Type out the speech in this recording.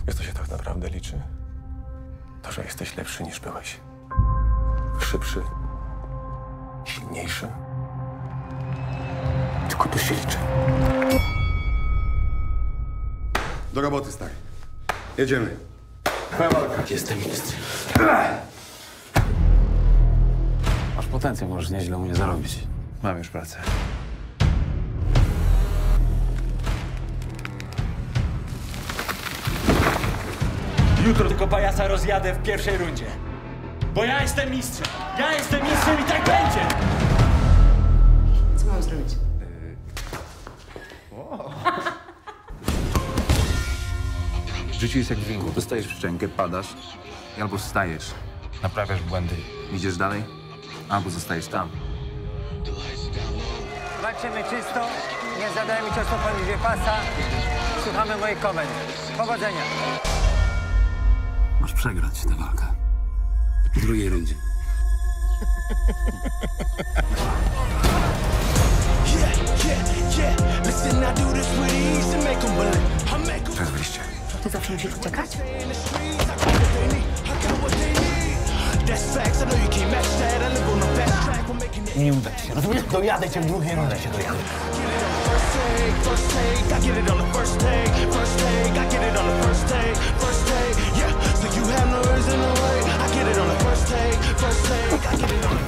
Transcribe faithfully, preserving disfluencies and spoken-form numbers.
Wiesz, co się tak naprawdę liczy? To, że jesteś lepszy niż byłeś. Szybszy. Silniejszy. Tylko to się liczy. Do roboty, stary. Jedziemy. Twoja walka. Jestem mistrzem. Masz potencjał, możesz nieźle u mnie zarobić. Mam już pracę. Jutro tylko pajaca rozjadę w pierwszej rundzie. Bo ja jestem mistrzem. Ja jestem mistrzem i tak będzie! Co mam zrobić? W życiu jest jak w ringu. Dostajesz w szczękę, padasz i albo wstajesz, naprawiasz błędy, idziesz dalej, albo zostajesz tam. Walczymy czysto, nie zadajemy ciosu poniżej pasa, słuchamy moich komend. Powodzenia! Masz przegrać tę walkę. W drugiej rundzie. To jest wyjście. Ty zawsze musisz uciekać? Nie uda ci się, rozumiesz? Dojadę cię w drugiej rundzie, się dojadę. First take, I get it on the first take. First take, I get it on the first take. First take, yeah. So you have no reason to wait. I get it on the first take. First take, I get it on the